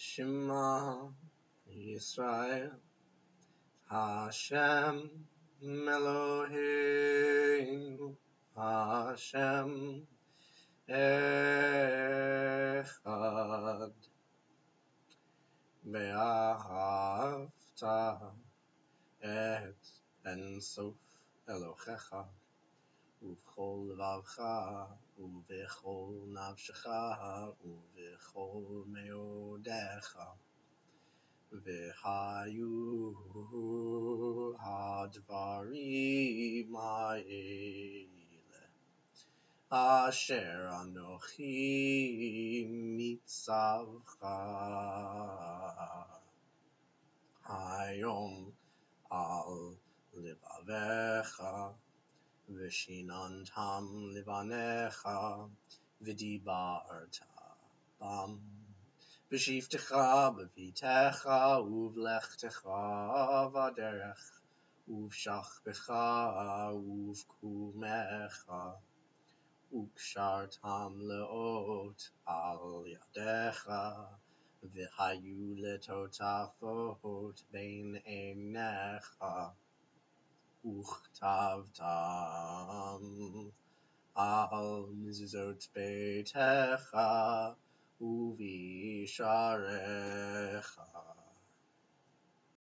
Shema Yisrael Hashem Eloheinu Hashem Echad Vahafta et Ensof Elohecha Uv'chol levavcha, uv'chol nafshecha, uv'chol meodecha, v'hayu hadvarim ha'ele, asher anochi mitzavcha, hayom al levavecha, Vishinantam livanecha, vidibarta bam, vishiftecha bevitecha, uvlechtecha vaderech, uvshachbecha, uvkumecha, ukshartam leot al yadecha, vihayu letotafot bein einecha, Uchtavtam al mizot beitecha uvisharecha